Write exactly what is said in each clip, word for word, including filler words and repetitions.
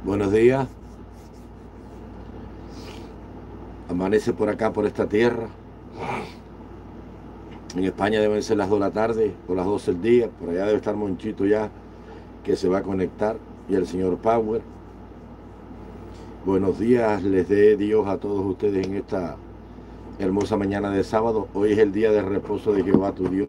Buenos días. Amanece por acá, por esta tierra. En España deben ser las dos de la tarde o las doce del día. Por allá debe estar Monchito ya, que se va a conectar. Y el señor Power. Buenos días les dé Dios a todos ustedes en esta hermosa mañana de sábado. Hoy es el día de reposo de Jehová tu Dios.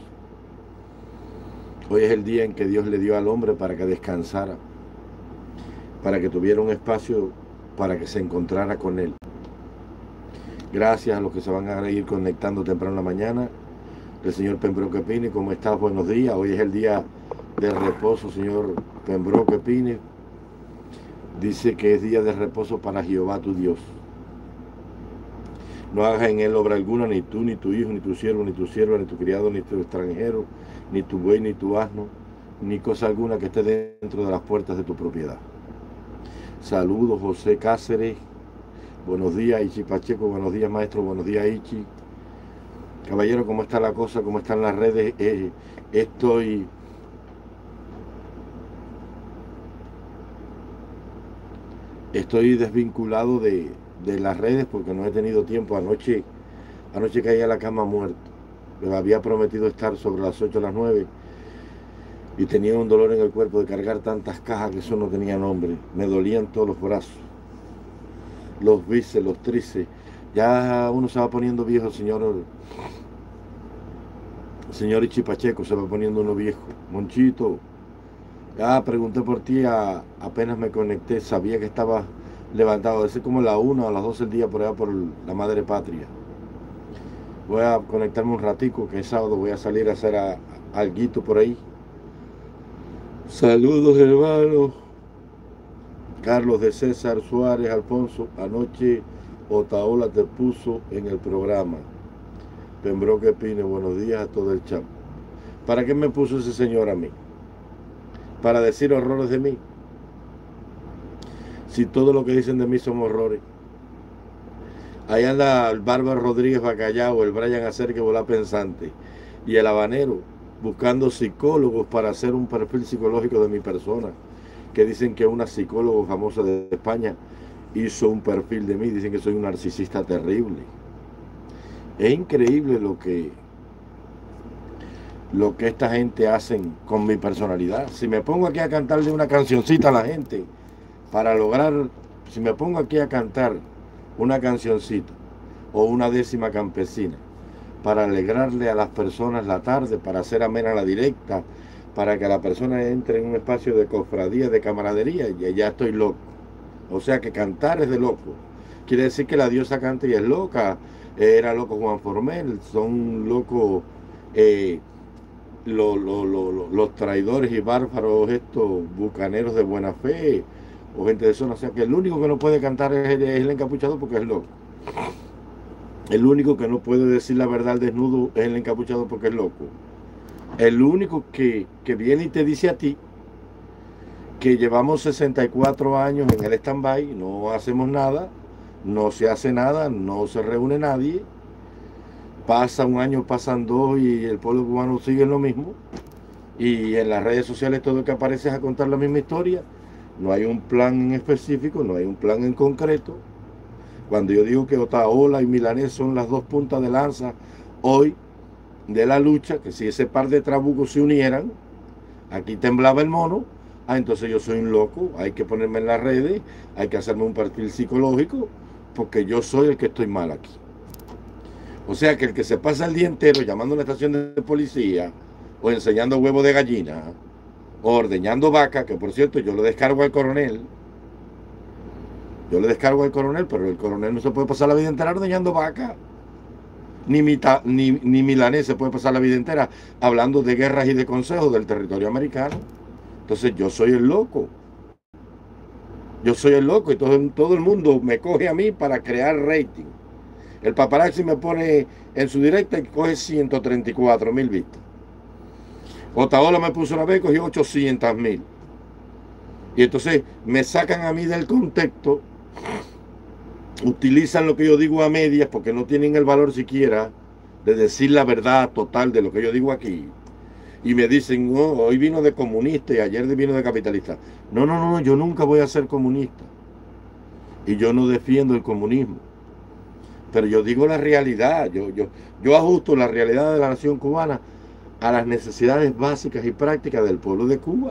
Hoy es el día en que Dios le dio al hombre para que descansara, para que tuviera un espacio para que se encontrara con él. Gracias a los que se van a ir conectando temprano en la mañana. El señor Pembroke Pini, ¿cómo estás? Buenos días. Hoy es el día de reposo, señor Pembroke Pini. Dice que es día de reposo para Jehová tu Dios. No hagas en él obra alguna, ni tú, ni tu hijo, ni tu siervo, ni tu sierva, ni tu criado, ni tu extranjero, ni tu buey, ni tu asno, ni cosa alguna que esté dentro de las puertas de tu propiedad. Saludos, José Cáceres. Buenos días, Ichi Pacheco. Buenos días, maestro. Buenos días, Ichi. Caballero, ¿cómo está la cosa? ¿Cómo están las redes? Eh, estoy... Estoy desvinculado de, de las redes porque no he tenido tiempo. Anoche, anoche caí a la cama muerto. Me había prometido estar sobre las ocho o las nueve y tenía un dolor en el cuerpo de cargar tantas cajas que eso no tenía nombre. Me dolían todos los brazos, los bíceps, los tríceps. Ya uno se va poniendo viejo, señor señor Ichi Pacheco, se va poniendo uno viejo. Monchito, ya pregunté por ti, a, apenas me conecté, sabía que estaba levantado, de ser como la una o las doce del día por allá por la madre patria. Voy a conectarme un ratico, que es sábado, voy a salir a hacer a, a, alguito por ahí. Saludos, hermano. Carlos de César Suárez, Alfonso, anoche Otaola te puso en el programa. Pembroke Pine, buenos días a todo el chat. ¿Para qué me puso ese señor a mí? ¿Para decir horrores de mí? Si todo lo que dicen de mí son horrores. Ahí anda el Bárbaro Rodríguez Bacallao, el Brian Acerque Volá Pensante y el Habanero buscando psicólogos para hacer un perfil psicológico de mi persona, que dicen que una psicóloga famosa de España hizo un perfil de mí, dicen que soy un narcisista terrible. Es increíble lo que lo que esta gente hacen con mi personalidad. Si me pongo aquí a cantarle una cancioncita a la gente para lograr, si me pongo aquí a cantar una cancioncita o una décima campesina para alegrarle a las personas la tarde, para hacer amena la directa, para que la persona entre en un espacio de cofradía, de camaradería, y ya estoy loco. O sea que cantar es de loco. Quiere decir que la diosa canta y es loca. Era loco Juan Formel, son locos eh, lo, lo, lo, lo, los traidores y bárbaros, estos bucaneros de buena fe, o gente de zona. O sea que el único que no puede cantar es el, es el encapuchado porque es loco. El único que no puede decir la verdad al desnudo es el encapuchado porque es loco. El único que, que viene y te dice a ti que llevamos sesenta y cuatro años en el stand-by, no hacemos nada, no se hace nada, no se reúne nadie, pasa un año, pasan dos y el pueblo cubano sigue en lo mismo, y en las redes sociales todo el que aparece es a contar la misma historia. No hay un plan en específico, no hay un plan en concreto. Cuando yo digo que Otaola y Milanés son las dos puntas de lanza hoy de la lucha, que si ese par de trabucos se unieran, aquí temblaba el mono. Ah, entonces yo soy un loco, hay que ponerme en las redes, hay que hacerme un perfil psicológico, porque yo soy el que estoy mal aquí. O sea que el que se pasa el día entero llamando a una estación de policía, o enseñando huevos de gallina, o ordeñando vaca, que por cierto yo le descargo al coronel, yo le descargo al coronel, pero el coronel no se puede pasar la vida entera ordeñando vaca. Ni, Mita, ni, ni Milanés se puede pasar la vida entera hablando de guerras y de consejos del territorio americano. Entonces yo soy el loco. Yo soy el loco y todo, todo el mundo me coge a mí para crear rating. El paparazzi me pone en su directa y coge ciento treinta y cuatro mil vistas. Otaola me puso una vez y cogió ochocientos mil. Y entonces me sacan a mí del contexto, utilizan lo que yo digo a medias porque no tienen el valor siquiera de decir la verdad total de lo que yo digo aquí. y me dicen, oh, hoy vino de comunista y ayer vino de capitalista. No, no, no, yo nunca voy a ser comunista. Y yo no defiendo el comunismo. Pero yo digo la realidad. Yo, yo, yo ajusto la realidad de la nación cubana a las necesidades básicas y prácticas del pueblo de Cuba.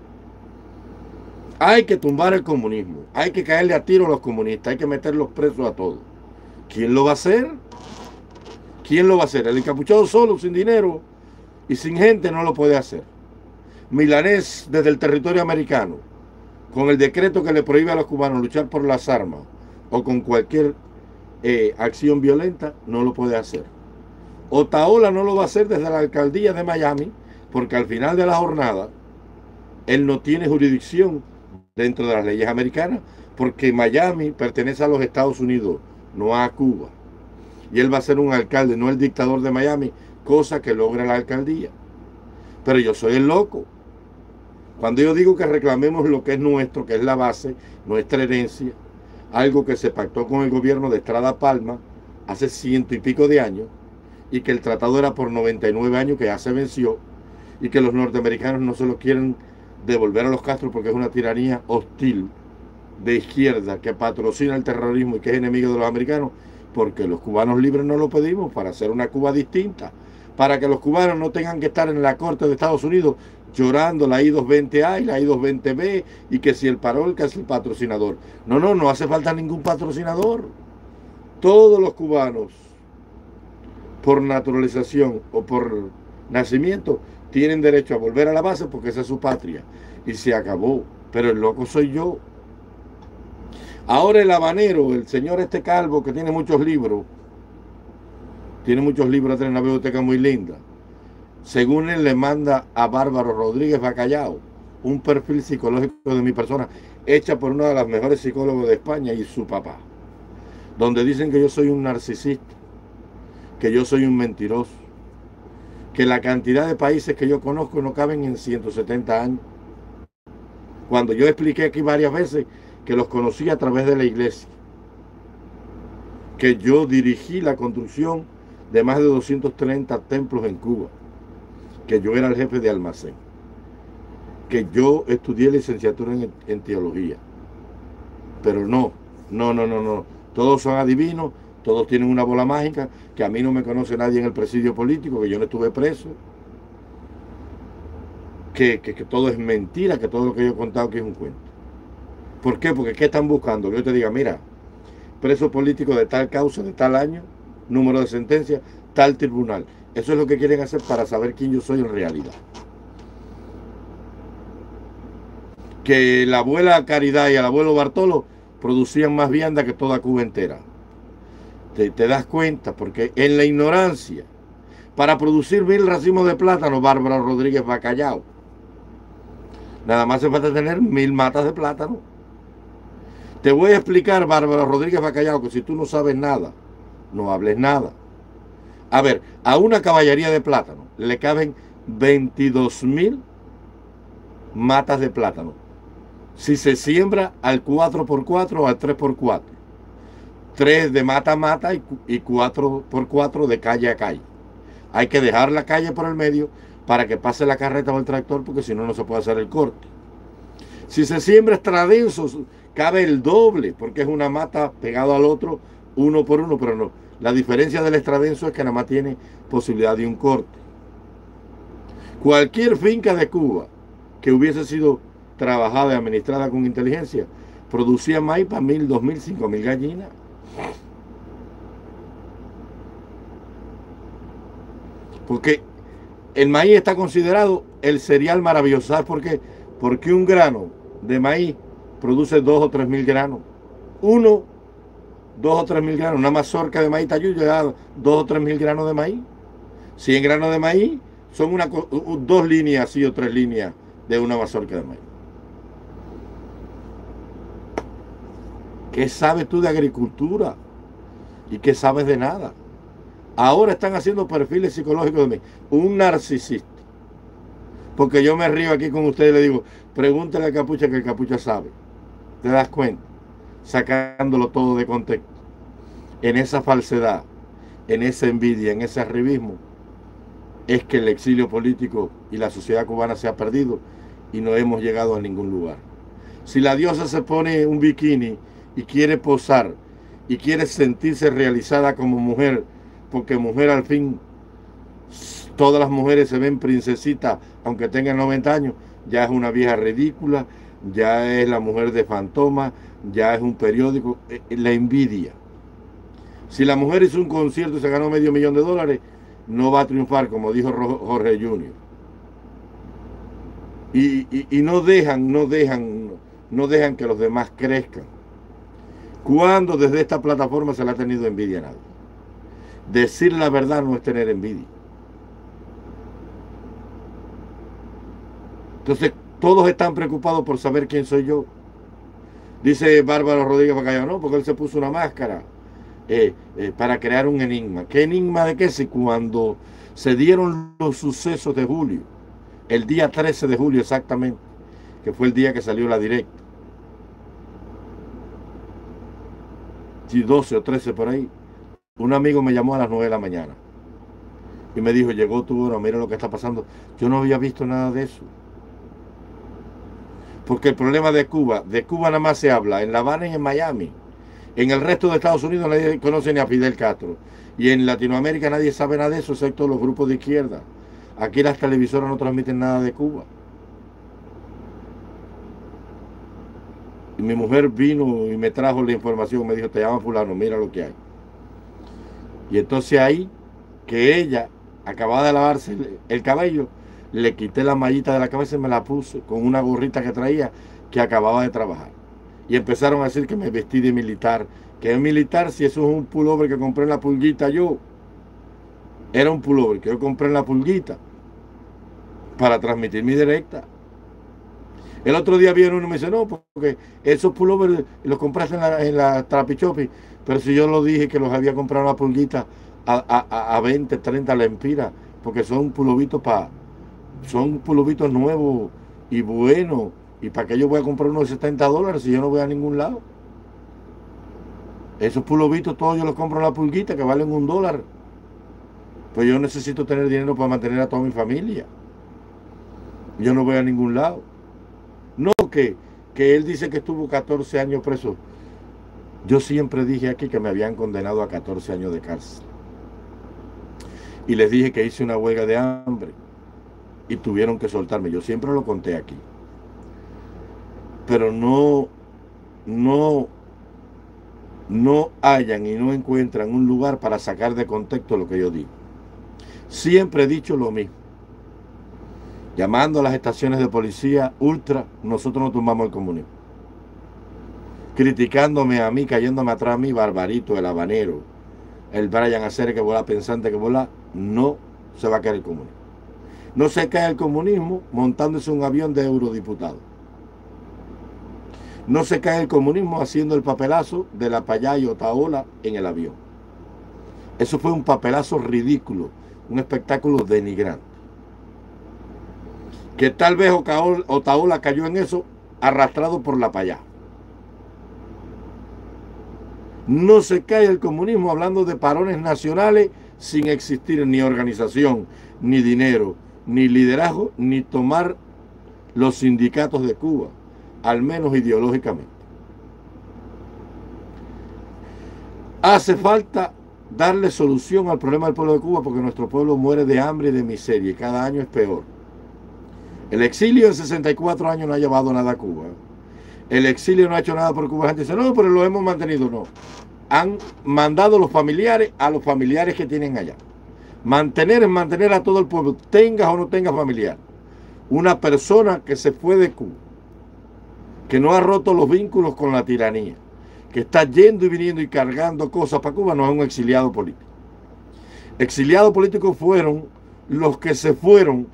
Hay que tumbar el comunismo. Hay que caerle a tiro a los comunistas. Hay que meterlos presos a todos. ¿Quién lo va a hacer? ¿Quién lo va a hacer? El encapuchado solo, sin dinero y sin gente, no lo puede hacer. Milanés, desde el territorio americano, con el decreto que le prohíbe a los cubanos luchar por las armas o con cualquier eh, acción violenta, no lo puede hacer. Otaola no lo va a hacer desde la alcaldía de Miami, porque al final de la jornada, él no tiene jurisdicción dentro de las leyes americanas, porque Miami pertenece a los Estados Unidos, no a Cuba. Y él va a ser un alcalde, no el dictador de Miami, cosa que logra la alcaldía. Pero yo soy el loco. Cuando yo digo que reclamemos lo que es nuestro, que es la base, nuestra herencia, algo que se pactó con el gobierno de Estrada Palma hace ciento y pico de años, y que el tratado era por noventa y nueve años, que ya se venció, y que los norteamericanos no se lo quieren devolver a los Castro porque es una tiranía hostil de izquierda que patrocina el terrorismo y que es enemigo de los americanos, porque los cubanos libres no lo pedimos para hacer una Cuba distinta, para que los cubanos no tengan que estar en la corte de Estados Unidos llorando la I doscientos veinte A y la I doscientos veinte B y que si el parol, que es el patrocinador. No, no, no hace falta ningún patrocinador. Todos los cubanos, por naturalización o por nacimiento, tienen derecho a volver a la base porque esa es su patria. Y se acabó. Pero el loco soy yo. Ahora el habanero, el señor este calvo que tiene muchos libros, tiene muchos libros, tiene una biblioteca muy linda. Según él, le manda a Bárbaro Rodríguez Bacallao un perfil psicológico de mi persona, hecha por una de las mejores psicólogos de España y su papá, donde dicen que yo soy un narcisista, que yo soy un mentiroso, que la cantidad de países que yo conozco no caben en ciento setenta años. Cuando yo expliqué aquí varias veces que los conocí a través de la iglesia, que yo dirigí la construcción de más de doscientos treinta templos en Cuba, que yo era el jefe de almacén, que yo estudié licenciatura en, en teología. Pero no, no, no, no, no. Todos son adivinos, todos tienen una bola mágica, que a mí no me conoce nadie en el presidio político, que yo no estuve preso, que, que, que todo es mentira, que todo lo que yo he contado aquí es un cuento. ¿Por qué? Porque ¿qué están buscando? Que yo te diga, mira, preso político de tal causa, de tal año, número de sentencia, tal tribunal. Eso es lo que quieren hacer para saber quién yo soy en realidad. Que la abuela Caridad y el abuelo Bartolo producían más vianda que toda Cuba entera. Te, te das cuenta, porque en la ignorancia, para producir mil racimos de plátano, Bárbara Rodríguez Bacallao, nada más hace falta tener mil matas de plátano. Te voy a explicar, Bárbara Rodríguez Bacallao, que si tú no sabes nada, no hables nada. A ver, a una caballería de plátano le caben veintidós mil matas de plátano. Si se siembra al cuatro por cuatro o al tres por cuatro. tres de mata a mata y cuatro por cuatro de calle a calle. Hay que dejar la calle por el medio para que pase la carreta o el tractor, porque si no, no se puede hacer el corte. Si se siembra extradenso, cabe el doble, porque es una mata pegado al otro, uno por uno, pero no. La diferencia del extradenso es que nada más tiene posibilidad de un corte. Cualquier finca de Cuba que hubiese sido trabajada y administrada con inteligencia, producía maíz para mil, dos mil, cinco mil gallinas. Porque el maíz está considerado el cereal maravilloso. ¿Sabes por qué? Porque un grano de maíz produce dos o tres mil granos. Uno, dos o tres mil granos. Una mazorca de maíz tallú llega a dos o tres mil granos de maíz. cien granos de maíz son una, dos líneas así o tres líneas de una mazorca de maíz. ¿Qué sabes tú de agricultura? ¿Y qué sabes de nada? Ahora están haciendo perfiles psicológicos de mí. Un narcisista. Porque yo me río aquí con ustedes y le digo, pregúntale al Capucha que el Capucha sabe. ¿Te das cuenta? Sacándolo todo de contexto. En esa falsedad, en esa envidia, en ese arribismo, es que el exilio político y la sociedad cubana se ha perdido y no hemos llegado a ningún lugar. Si la diosa se pone un bikini y quiere posar y quiere sentirse realizada como mujer, porque mujer al fin, todas las mujeres se ven princesitas aunque tengan noventa años, ya es una vieja ridícula, ya es la mujer de fantoma, ya es un periódico, la envidia. Si la mujer hizo un concierto y se ganó medio millón de dólares, no va a triunfar, como dijo Jorge junior Y, y, y no dejan, no dejan, no dejan que los demás crezcan. Cuando desde esta plataforma se le ha tenido envidia a nadie. Decir la verdad no es tener envidia. Entonces, todos están preocupados por saber quién soy yo. Dice Bárbaro Rodríguez Bacallao, no, porque él se puso una máscara eh, eh, para crear un enigma. ¿Qué enigma de qué? Si cuando se dieron los sucesos de julio, el día trece de julio exactamente, que fue el día que salió la directa, si doce o trece por ahí, un amigo me llamó a las nueve de la mañana y me dijo, llegó tu hora, mira lo que está pasando. Yo no había visto nada de eso. Porque el problema de Cuba, de Cuba nada más se habla en La Habana y en Miami. En el resto de Estados Unidos nadie conoce ni a Fidel Castro. Y en Latinoamérica nadie sabe nada de eso, excepto los grupos de izquierda. Aquí las televisoras no transmiten nada de Cuba. Y mi mujer vino y me trajo la información, me dijo, te llama fulano, mira lo que hay. Y entonces ahí, que ella acababa de lavarse el, el cabello, le quité la mallita de la cabeza y me la puse con una gorrita que traía que acababa de trabajar. Y empezaron a decir que me vestí de militar. Que es militar si eso es un pullover que compré en la pulguita yo. Era un pullover que yo compré en la pulguita para transmitir mi directa. El otro día viene uno y me dice, no, porque esos pullovers los compraste en la, en la Trapichopi. Pero si yo lo dije que los había comprado en la pulguita a, a, a veinte, treinta lempiras, porque son pullovitos para... Son pullovitos nuevos y buenos. ¿Y para qué yo voy a comprar unos de setenta dólares si yo no voy a ningún lado? Esos pullovitos todos yo los compro en la pulguita que valen un dólar. Pues yo necesito tener dinero para mantener a toda mi familia. Yo no voy a ningún lado. No que, que él dice que estuvo catorce años preso. Yo siempre dije aquí que me habían condenado a catorce años de cárcel. Y les dije que hice una huelga de hambre. Y tuvieron que soltarme. Yo siempre lo conté aquí. Pero no, no, no hallan y no encuentran un lugar para sacar de contexto lo que yo digo. Siempre he dicho lo mismo. Llamando a las estaciones de policía ultra, nosotros no tumbamos el comunismo. Criticándome a mí, cayéndome atrás a mí, Barbarito, el habanero, el Brian Acer que volá, pensante que volá, no se va a caer el comunismo. No se cae el comunismo montándose un avión de eurodiputados. No se cae el comunismo haciendo el papelazo de la Payá y Otaola en el avión. Eso fue un papelazo ridículo, un espectáculo denigrante. Que tal vez Otaola cayó en eso arrastrado por la Payá. No se cae el comunismo hablando de parones nacionales sin existir ni organización, ni dinero, ni liderazgo, ni tomar los sindicatos de Cuba, al menos ideológicamente. Hace falta darle solución al problema del pueblo de Cuba porque nuestro pueblo muere de hambre y de miseria y cada año es peor. El exilio en sesenta y cuatro años no ha llevado nada a Cuba. El exilio no ha hecho nada por Cuba. La gente dice, no, pero lo hemos mantenido. No. Han mandado los familiares a los familiares que tienen allá. Mantener es mantener a todo el pueblo, tengas o no tengas familiar. Una persona que se fue de Cuba, que no ha roto los vínculos con la tiranía, que está yendo y viniendo y cargando cosas para Cuba, no es un exiliado político. Exiliados políticos fueron los que se fueron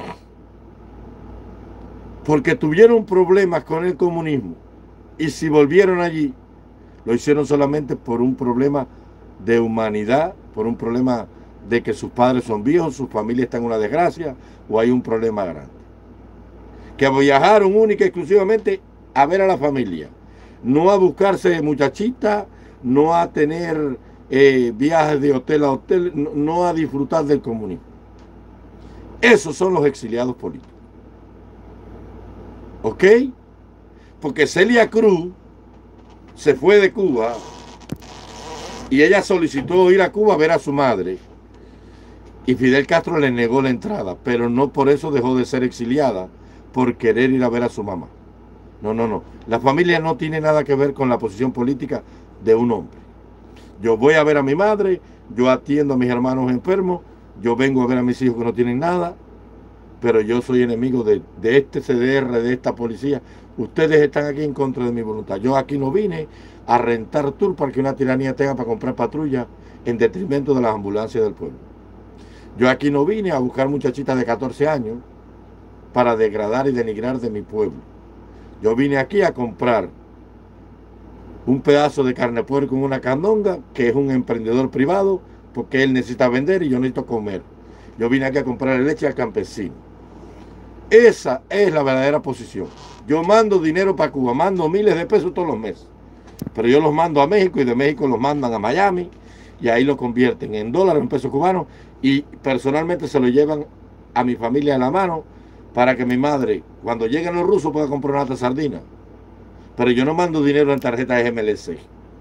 porque tuvieron problemas con el comunismo y si volvieron allí, lo hicieron solamente por un problema de humanidad, por un problema de que sus padres son viejos, su familia está en una desgracia o hay un problema grande. Que viajaron única y exclusivamente a ver a la familia, no a buscarse muchachitas, no a tener eh, viajes de hotel a hotel, no, no a disfrutar del comunismo. Esos son los exiliados políticos. ¿Ok? Porque Celia Cruz se fue de Cuba y ella solicitó ir a Cuba a ver a su madre y Fidel Castro le negó la entrada, pero no por eso dejó de ser exiliada por querer ir a ver a su mamá. No, no, no. La familia no tiene nada que ver con la posición política de un hombre. Yo voy a ver a mi madre, yo atiendo a mis hermanos enfermos, yo vengo a ver a mis hijos que no tienen nada, pero yo soy enemigo de, de este C D R, de esta policía. Ustedes están aquí en contra de mi voluntad. Yo aquí no vine a rentar tour para que una tiranía tenga para comprar patrulla en detrimento de las ambulancias del pueblo. Yo aquí no vine a buscar muchachitas de catorce años para degradar y denigrar de mi pueblo. Yo vine aquí a comprar un pedazo de carne puerco en una candonga, que es un emprendedor privado, porque él necesita vender y yo necesito comer. Yo vine aquí a comprar leche al campesino. Esa es la verdadera posición. Yo mando dinero para Cuba, mando miles de pesos todos los meses. Pero yo los mando a México y de México los mandan a Miami y ahí lo convierten en dólares, en pesos cubanos y personalmente se lo llevan a mi familia en la mano para que mi madre, cuando lleguen los rusos, pueda comprar una sardina. Pero yo no mando dinero en tarjeta de M L C.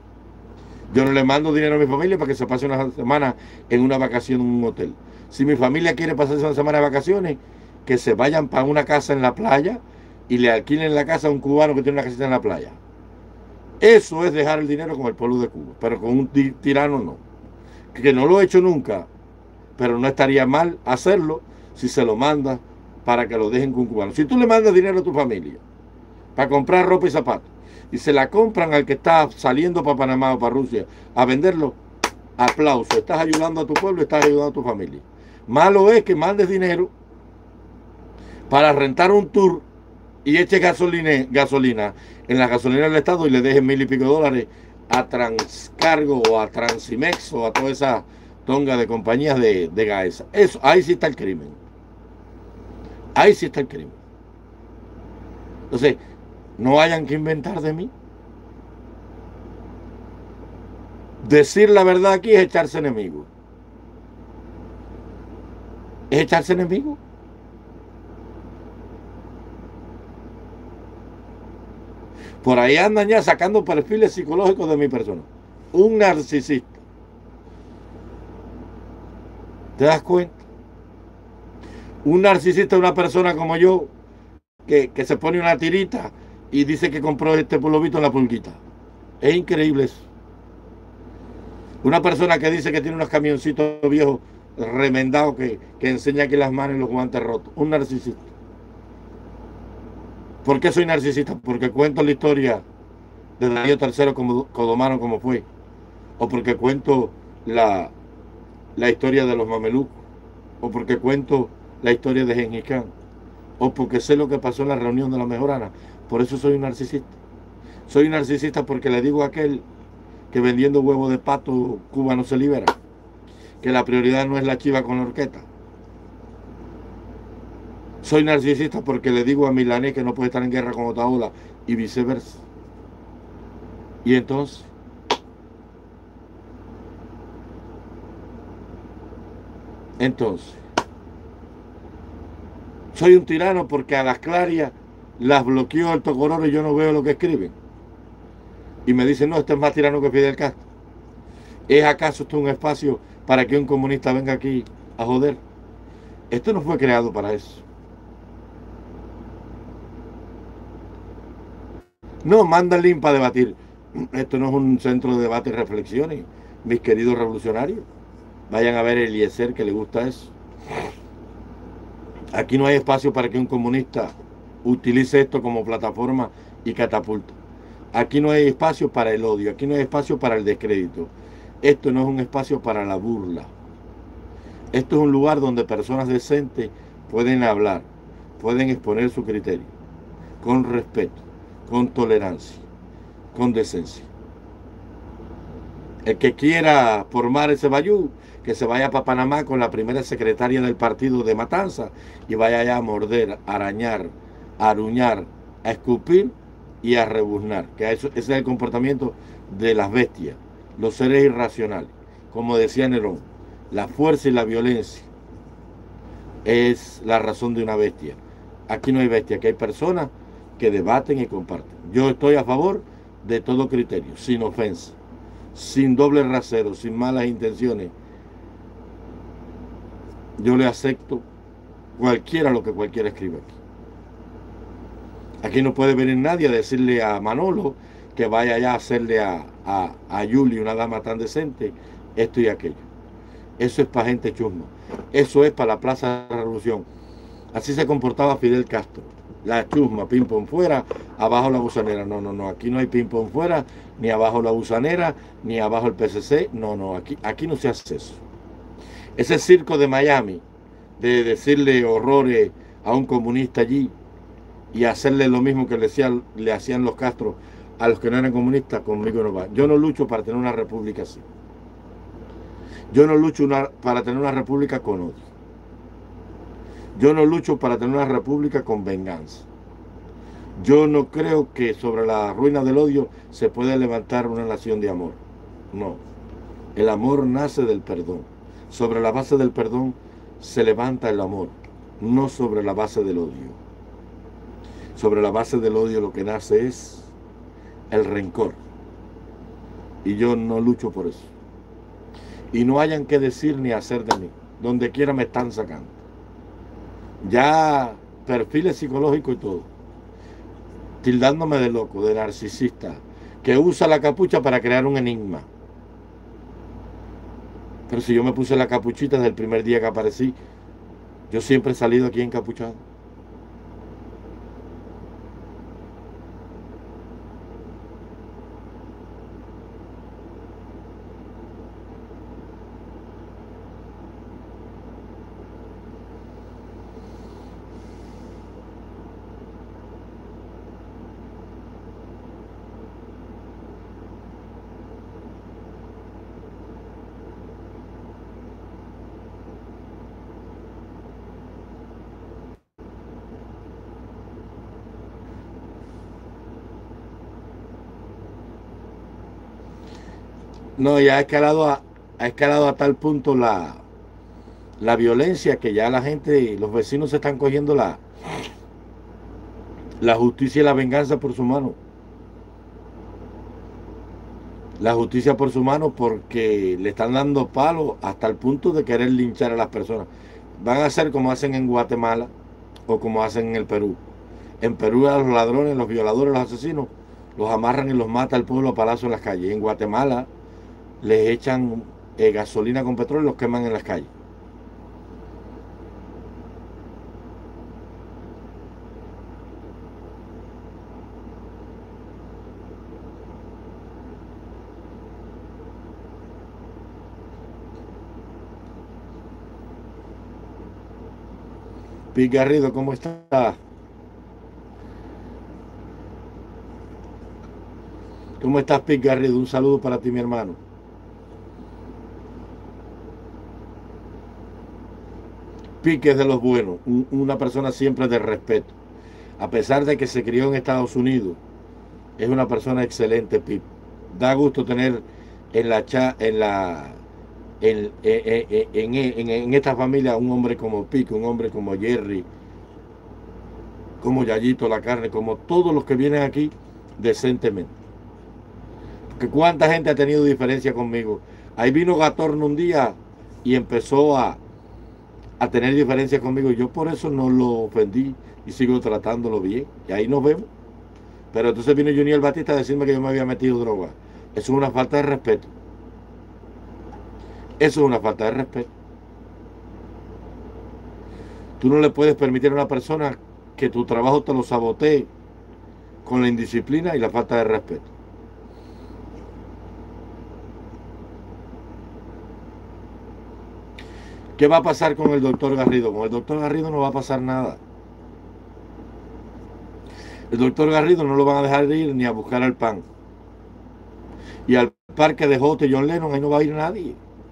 Yo no le mando dinero a mi familia para que se pase una semana en una vacación en un hotel. Si mi familia quiere pasarse una semana de vacaciones, que se vayan para una casa en la playa y le alquilen la casa a un cubano que tiene una casita en la playa. Eso es dejar el dinero con el pueblo de Cuba, pero con un tirano no. Que no lo he hecho nunca, pero no estaría mal hacerlo si se lo manda para que lo dejen con un cubano. Si tú le mandas dinero a tu familia para comprar ropa y zapatos y se la compran al que está saliendo para Panamá o para Rusia a venderlo, aplauso, estás ayudando a tu pueblo, estás ayudando a tu familia. Malo es que mandes dinero para rentar un tour y eche gasolina, gasolina en la gasolina del Estado y le dejen mil y pico dólares a Transcargo o a Transimex o a toda esa tonga de compañías de, de Gaesa. Eso, ahí sí está el crimen. Ahí sí está el crimen. Entonces, no hayan que inventar de mí. Decir la verdad aquí es echarse enemigo. Es echarse enemigo. Por ahí andan ya sacando perfiles psicológicos de mi persona. Un narcisista. ¿Te das cuenta? Un narcisista es una persona como yo que, que se pone una tirita y dice que compró este pulovito en la pulguita. Es increíble eso. Una persona que dice que tiene unos camioncitos viejos remendados que, que enseña aquí las manos y los guantes rotos. Un narcisista. ¿Por qué soy narcisista? Porque cuento la historia de Darío tercero como Codomano como fue. O porque cuento la, la historia de los mamelucos. O porque cuento la historia de Gengis Khan. O porque sé lo que pasó en la reunión de la Mejorana. Por eso soy un narcisista. Soy un narcisista porque le digo a aquel que vendiendo huevos de pato Cuba no se libera. Que la prioridad no es la chiva con la horqueta. Soy narcisista porque le digo a Milanés que no puede estar en guerra con Otaola y viceversa. Y entonces, entonces, soy un tirano porque a las clarias las bloqueó el Tocororo y yo no veo lo que escriben. Y me dicen, no, este es más tirano que Fidel Castro. ¿Es acaso esto un espacio para que un comunista venga aquí a joder? Esto no fue creado para eso. No, manda el link para debatir. Esto no es un centro de debate y reflexiones, mis queridos revolucionarios. Vayan a ver el Eliezer, que le gusta eso. Aquí no hay espacio para que un comunista utilice esto como plataforma y catapulta. Aquí no hay espacio para el odio, aquí no hay espacio para el descrédito. Esto no es un espacio para la burla. Esto es un lugar donde personas decentes pueden hablar, pueden exponer su criterio, con respeto, con tolerancia, con decencia. El que quiera formar ese bayú, que se vaya para Panamá con la primera secretaria del partido de Matanza y vaya allá a morder, a arañar, a aruñar, a escupir y a rebuznar. Que eso, ese es el comportamiento de las bestias, los seres irracionales. Como decía Nerón, la fuerza y la violencia es la razón de una bestia. Aquí no hay bestia, aquí hay personas que debaten y comparten. Yo estoy a favor de todo criterio, sin ofensa, sin doble rasero, sin malas intenciones. Yo le acepto cualquiera lo que cualquiera escriba aquí. Aquí no puede venir nadie a decirle a Manolo que vaya allá a hacerle a, a, a Yuli, una dama tan decente, esto y aquello. Eso es para gente chusma. Eso es para la Plaza de la Revolución. Así se comportaba Fidel Castro. La chusma, ping pong fuera, abajo la gusanera. No, no, no, aquí no hay ping pong fuera, ni abajo la gusanera, ni abajo el P C C. No, no, aquí, aquí no se hace eso. Ese circo de Miami, de decirle horrores a un comunista allí y hacerle lo mismo que le hacían, le hacían los Castro a los que no eran comunistas, conmigo no va. Yo no lucho para tener una república así. Yo no lucho una, para tener una república con odio. Yo no lucho para tener una república con venganza. Yo no creo que sobre la ruina del odio se pueda levantar una nación de amor. No. El amor nace del perdón. Sobre la base del perdón se levanta el amor, no sobre la base del odio. Sobre la base del odio lo que nace es el rencor. Y yo no lucho por eso. Y no hayan que decir ni hacer de mí. Donde quiera me están sacando. Ya perfiles psicológicos y todo. Tildándome de loco, de narcisista, que usa la capucha para crear un enigma. Pero si yo me puse la capuchita desde el primer día que aparecí, yo siempre he salido aquí encapuchado. No, ya ha escalado a, ha escalado a tal punto la, la violencia que ya la gente, los vecinos se están cogiendo la, la justicia y la venganza por su mano. La justicia por su mano porque le están dando palos hasta el punto de querer linchar a las personas. Van a hacer como hacen en Guatemala o como hacen en el Perú. En Perú a los ladrones, los violadores, los asesinos, los amarran y los mata el pueblo a palazos en las calles. En Guatemala les echan eh, gasolina con petróleo y los queman en las calles. Pete Garrido, ¿cómo estás? ¿Cómo estás, Pete Garrido? Un saludo para ti, mi hermano. Pique es de los buenos, un, una persona siempre de respeto. A pesar de que se crió en Estados Unidos, es una persona excelente, Pipe. Da gusto tener en la cha, en la en, en, en, en, en esta familia un hombre como Pique, un hombre como Jerry, como Yayito la carne, como todos los que vienen aquí decentemente. Porque cuánta gente ha tenido diferencia conmigo. Ahí vino Gatorno un día y empezó a a tener diferencias conmigo. Yo por eso no lo ofendí y sigo tratándolo bien. Y ahí nos vemos. Pero entonces vino Juniel Batista a decirme que yo me había metido droga. Eso es una falta de respeto. Eso es una falta de respeto. Tú no le puedes permitir a una persona que tu trabajo te lo sabotee con la indisciplina y la falta de respeto. ¿Qué va a pasar con el doctor Garrido? Con el doctor Garrido no va a pasar nada. El doctor Garrido no lo van a dejar de ir ni a buscar al pan. Y al parque de Jote y John Lennon, ahí no va a ir nadie.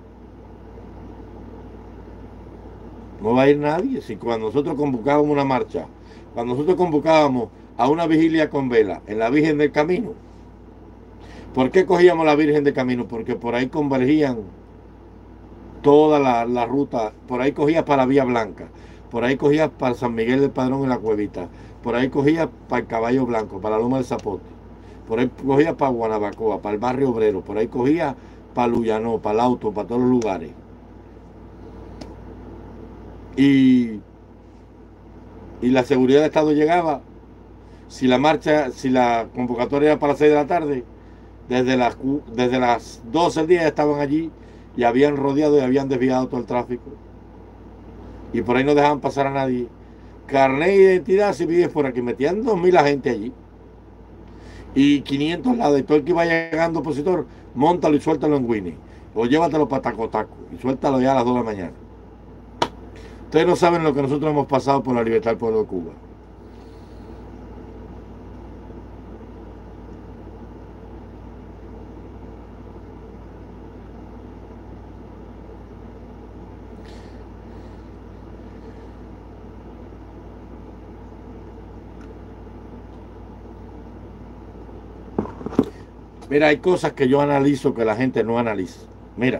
No va a ir nadie. Si cuando nosotros convocábamos una marcha, cuando nosotros convocábamos a una vigilia con vela en la Virgen del Camino, ¿por qué cogíamos la Virgen del Camino? Porque por ahí convergían toda la, la ruta, por ahí cogía para Vía Blanca, por ahí cogías para San Miguel del Padrón en la Cuevita, por ahí cogías para el Caballo Blanco, para la Loma del Zapote, por ahí cogías para Guanabacoa, para el Barrio Obrero, por ahí cogías para Luyanó, para el Auto, para todos los lugares. Y, y la seguridad de Estado llegaba, si la marcha, si la convocatoria era para las seis de la tarde, desde las, desde las doce del día estaban allí y habían rodeado y habían desviado todo el tráfico. Y por ahí no dejaban pasar a nadie. Carnet de identidad, si vives por aquí, metían dos mil gente allí. Y quinientos al lado. Y todo el que vaya llegando opositor, móntalo y suéltalo en Winnie. O llévatelo para Taco Taco y suéltalo ya a las dos de la mañana. Ustedes no saben lo que nosotros hemos pasado por la libertad del pueblo de Cuba. Mira, hay cosas que yo analizo que la gente no analiza. Mira.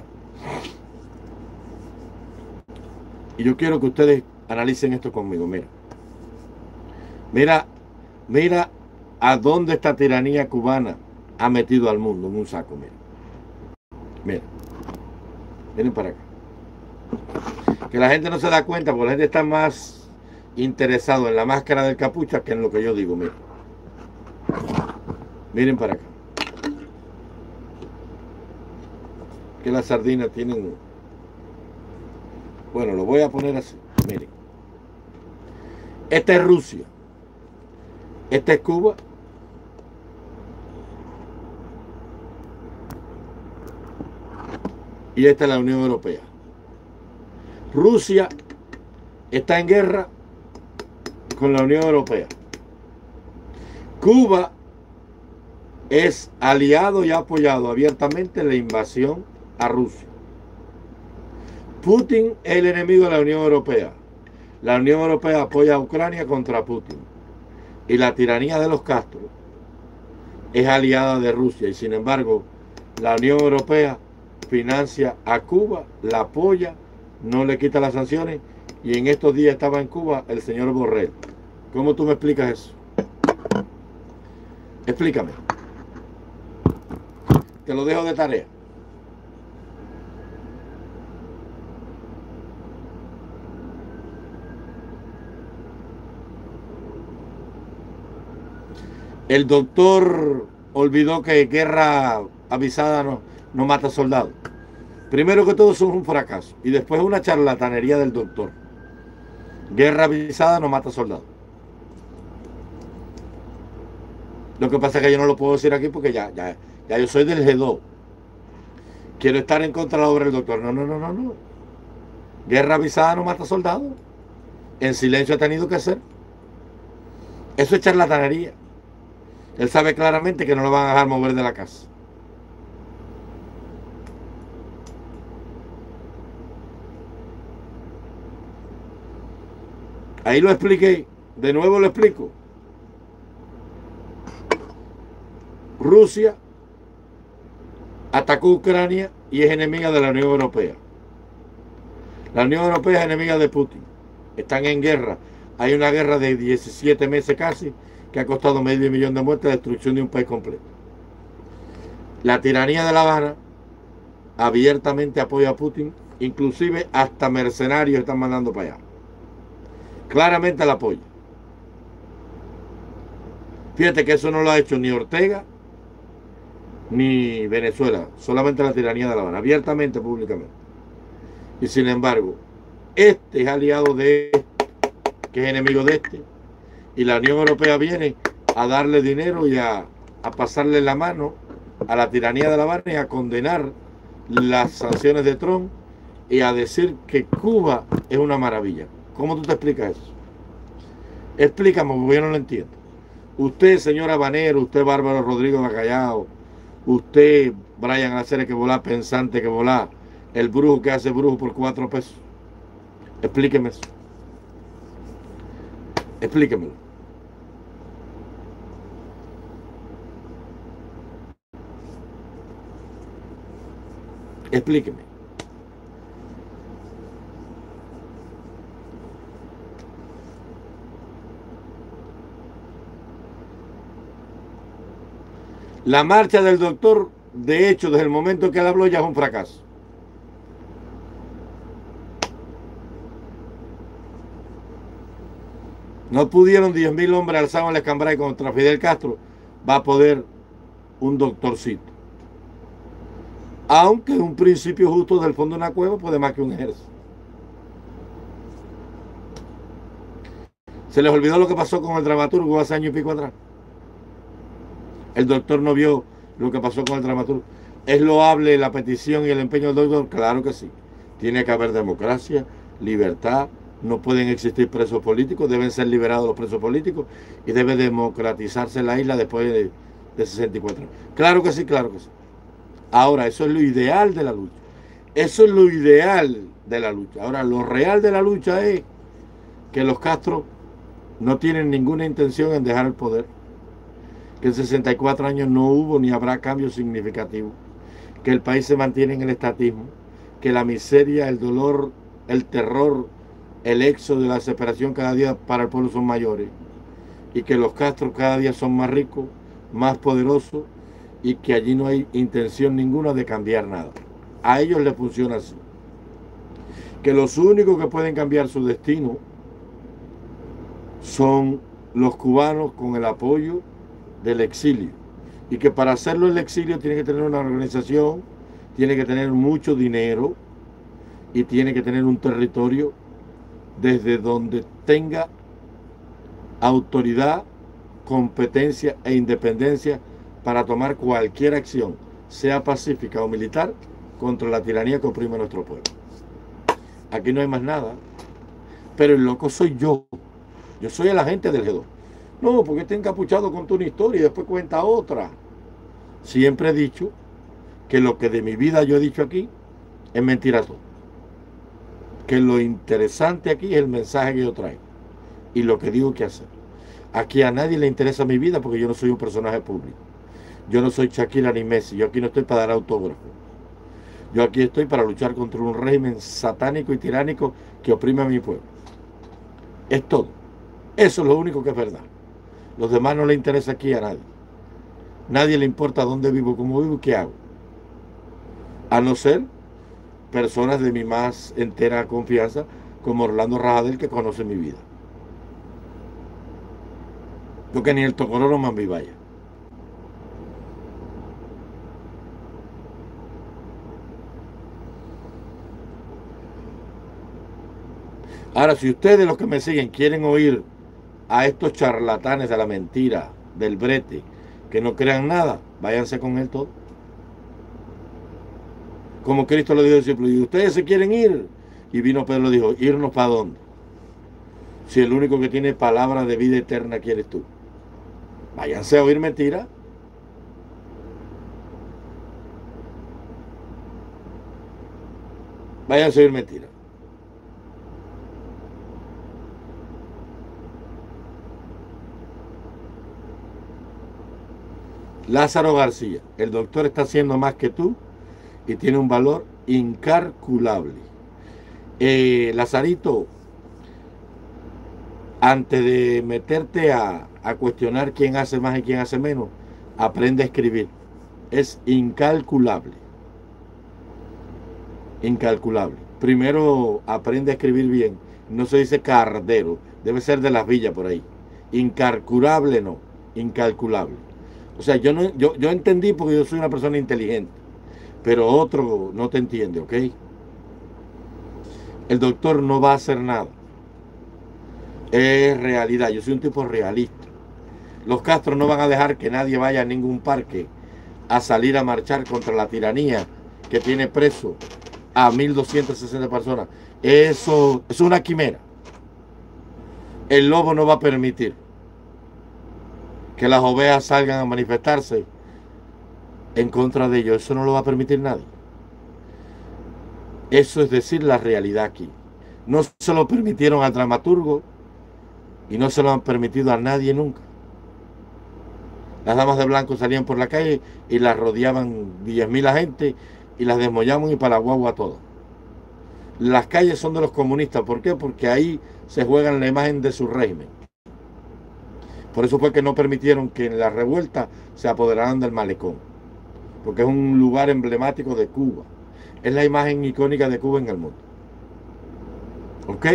Y yo quiero que ustedes analicen esto conmigo. Mira. Mira, mira a dónde esta tiranía cubana ha metido al mundo en un saco. Mira. Mira. Miren para acá. Que la gente no se da cuenta porque la gente está más interesado en la máscara del capucha que en lo que yo digo. Mira. Miren para acá. Que las sardinas tienen... Bueno, lo voy a poner así. Miren. Esta es Rusia. Esta es Cuba. Y esta es la Unión Europea. Rusia está en guerra con la Unión Europea. Cuba es aliado y ha apoyado abiertamente la invasión a Rusia. Putin es el enemigo de la Unión Europea. La Unión Europea apoya a Ucrania contra Putin. Y la tiranía de los Castro es aliada de Rusia. Y sin embargo, la Unión Europea financia a Cuba, la apoya, no le quita las sanciones. Y en estos días estaba en Cuba el señor Borrell. ¿Cómo tú me explicas eso? Explícame. Te lo dejo de tarea. El doctor olvidó que guerra avisada no, no mata soldados. Primero que todo, eso es un fracaso. Y después una charlatanería del doctor. Guerra avisada no mata soldados. Lo que pasa es que yo no lo puedo decir aquí porque ya, ya, ya yo soy del G dos. Quiero estar en contra de la obra del doctor. No, no, no, no, no. Guerra avisada no mata soldados. En silencio ha tenido que hacer. Eso es charlatanería. Él sabe claramente que no lo van a dejar mover de la casa. Ahí lo expliqué. De nuevo lo explico. Rusia atacó Ucrania y es enemiga de la Unión Europea. La Unión Europea es enemiga de Putin. Están en guerra. Hay una guerra de diecisiete meses casi que ha costado medio millón de muertes, destrucción de un país completo. La tiranía de La Habana abiertamente apoya a Putin, inclusive hasta mercenarios están mandando para allá. Claramente la apoya. Fíjate que eso no lo ha hecho ni Ortega ni Venezuela, solamente la tiranía de La Habana, abiertamente, públicamente. Y sin embargo, este es aliado de este, que es enemigo de este, y la Unión Europea viene a darle dinero y a, a pasarle la mano a la tiranía de La Habana y a condenar las sanciones de Trump y a decir que Cuba es una maravilla. ¿Cómo tú te explicas eso? Explícame, porque yo no lo entiendo. Usted, señor Habanero, usted, Bárbaro Rodrigo Bacallao, usted, Brian Aceres que volá, pensante que volá, el brujo que hace brujo por cuatro pesos. Explíqueme eso. Explíquemelo. Explíqueme. La marcha del doctor, de hecho, desde el momento que él habló, ya es un fracaso. No pudieron diez mil hombres alzados en la Escambray contra Fidel Castro. Va a poder un doctorcito. Aunque un principio justo del fondo de una cueva puede más que un ejército. Se les olvidó lo que pasó con el dramaturgo hace año y pico atrás. El doctor no vio lo que pasó con el dramaturgo. ¿Es loable la petición y el empeño del doctor? Claro que sí. Tiene que haber democracia, libertad, no pueden existir presos políticos, deben ser liberados los presos políticos y debe democratizarse la isla después de, de sesenta y cuatro años. Claro que sí, claro que sí. Ahora, eso es lo ideal de la lucha. Eso es lo ideal de la lucha. Ahora, lo real de la lucha es que los Castro no tienen ninguna intención en dejar el poder, que en sesenta y cuatro años no hubo ni habrá cambio significativo, que el país se mantiene en el estatismo, que la miseria, el dolor, el terror, el éxodo de la desesperación cada día para el pueblo son mayores, y que los Castro cada día son más ricos, más poderosos, y que allí no hay intención ninguna de cambiar nada. A ellos les funciona así. Que los únicos que pueden cambiar su destino son los cubanos con el apoyo del exilio, y que para hacerlo el exilio tiene que tener una organización, tiene que tener mucho dinero y tiene que tener un territorio desde donde tenga autoridad, competencia e independencia para tomar cualquier acción, sea pacífica o militar, contra la tiranía que oprime a nuestro pueblo. Aquí no hay más nada, pero el loco soy yo. Yo soy el agente del G dos. No, porque está encapuchado con una historia y después cuenta otra. Siempre he dicho que lo que de mi vida yo he dicho aquí es mentira todo. Que lo interesante aquí es el mensaje que yo traigo y lo que digo que hacer. Aquí a nadie le interesa mi vida porque yo no soy un personaje público. Yo no soy Shakira ni Messi. Yo aquí no estoy para dar autógrafos. Yo aquí estoy para luchar contra un régimen satánico y tiránico que oprime a mi pueblo. Es todo. Eso es lo único que es verdad. Los demás no le interesa aquí a nadie. Nadie le importa dónde vivo, cómo vivo y qué hago. A no ser personas de mi más entera confianza, como Orlando Rajadel, que conoce mi vida. Porque ni el Tocororo más mi vaya. Ahora, si ustedes, los que me siguen, quieren oír a estos charlatanes de la mentira, del brete, que no crean nada, váyanse con él todo. Como Cristo lo dijo al discípulo, y ustedes se quieren ir. Y vino Pedro y lo dijo, ¿irnos para dónde? Si el único que tiene palabra de vida eterna aquí eres tú. Váyanse a oír mentira. Váyanse a oír mentira. Lázaro García, el doctor está haciendo más que tú y tiene un valor incalculable. Eh, Lazarito, antes de meterte a, a cuestionar quién hace más y quién hace menos, aprende a escribir. Es incalculable. Incalculable. Primero aprende a escribir bien. No se dice cardero, debe ser de las villas por ahí. Incalculable no, incalculable. O sea, yo, no, yo, yo entendí porque yo soy una persona inteligente, pero otro no te entiende, ¿ok? El doctor no va a hacer nada. Es realidad, yo soy un tipo realista. Los Castro no van a dejar que nadie vaya a ningún parque a salir a marchar contra la tiranía que tiene preso a mil doscientas sesenta personas. Eso es una quimera. El lobo no va a permitir que las ovejas salgan a manifestarse en contra de ellos. Eso no lo va a permitir nadie. Eso es decir la realidad aquí. No se lo permitieron al dramaturgo y no se lo han permitido a nadie nunca. Las damas de blanco salían por la calle y las rodeaban diez mil agentes y las desmollaban y para la guagua todas. Las calles son de los comunistas. ¿Por qué? Porque ahí se juegan la imagen de su régimen. Por eso fue que no permitieron que en la revuelta se apoderaran del malecón, porque es un lugar emblemático de Cuba. Es la imagen icónica de Cuba en el mundo. ¿Ok?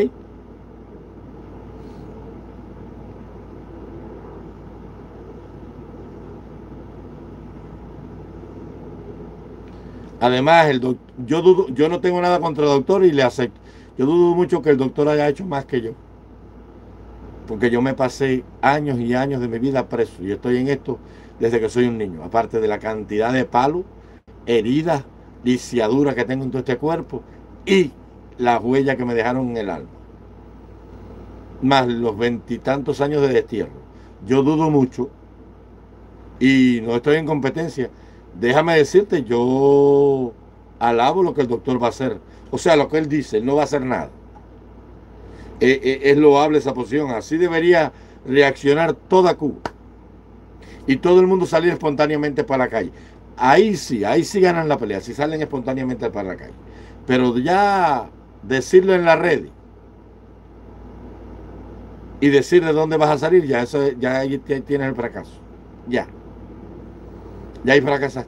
Además, el doc- yo, dudo, yo no tengo nada contra el doctor y le acepto. Yo dudo mucho que el doctor haya hecho más que yo. Porque yo me pasé años y años de mi vida preso. Y estoy en esto desde que soy un niño. Aparte de la cantidad de palos, heridas, lisiaduras que tengo en todo este cuerpo y las huellas que me dejaron en el alma. Más los veintitantos años de destierro. Yo dudo mucho y no estoy en competencia. Déjame decirte, yo alabo lo que el doctor va a hacer. O sea, lo que él dice, él no va a hacer nada. Eh, eh, es loable esa posición. Así debería reaccionar toda Cuba. Y todo el mundo salir espontáneamente para la calle. Ahí sí, ahí sí ganan la pelea, si salen espontáneamente para la calle. Pero ya decirlo en la red y decir de dónde vas a salir, ya eso ya ahí tienes el fracaso. Ya. Ya ahí fracasaste.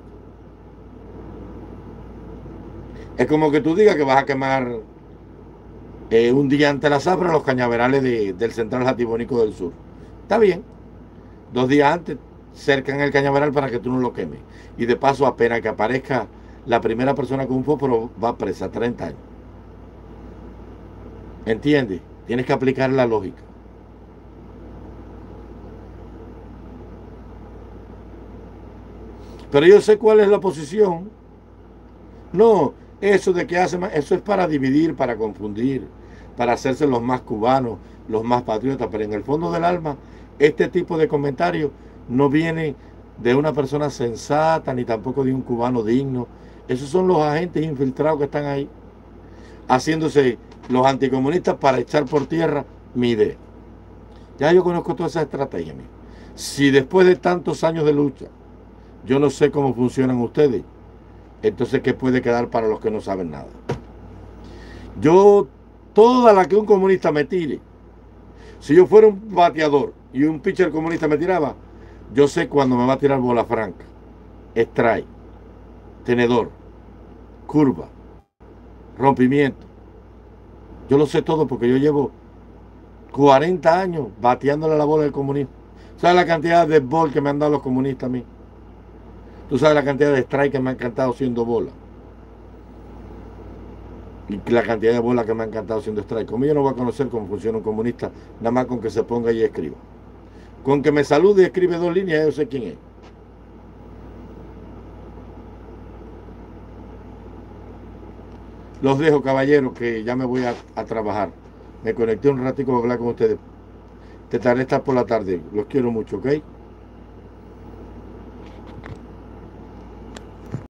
Es como que tú digas que vas a quemar eh, un día antes de la zafra los cañaverales de, del Central Jatibónico del Sur. Está bien. Dos días antes cercan el cañaveral para que tú no lo quemes. Y de paso, apenas que aparezca la primera persona con un fósforo, va presa treinta años. ¿Entiendes? Tienes que aplicar la lógica. Pero yo sé cuál es la posición. No, eso de que hace más, eso es para dividir, para confundir, para hacerse los más cubanos, los más patriotas. Pero en el fondo del alma, este tipo de comentarios no viene de una persona sensata, ni tampoco de un cubano digno. Esos son los agentes infiltrados que están ahí, haciéndose los anticomunistas para echar por tierra mi idea. Ya yo conozco toda esa estrategia. Mía. Si después de tantos años de lucha, yo no sé cómo funcionan ustedes, entonces ¿qué puede quedar para los que no saben nada? Yo, toda la que un comunista me tire, si yo fuera un bateador y un pitcher comunista me tiraba, yo sé cuándo me va a tirar bola franca, strike, tenedor, curva, rompimiento. Yo lo sé todo porque yo llevo cuarenta años bateándole la bola del comunismo. ¿Sabes la cantidad de bol que me han dado los comunistas a mí? Tú sabes la cantidad de strike que me han cantado siendo bola. Y la cantidad de bolas que me han cantado siendo strike. Como yo no voy a conocer cómo funciona un comunista, nada más con que se ponga y escriba. Con que me salude y escribe dos líneas, yo sé quién es. Los dejo, caballeros, que ya me voy a, a trabajar. Me conecté un ratico a hablar con ustedes. Te estaré estar por la tarde. Los quiero mucho, ¿ok?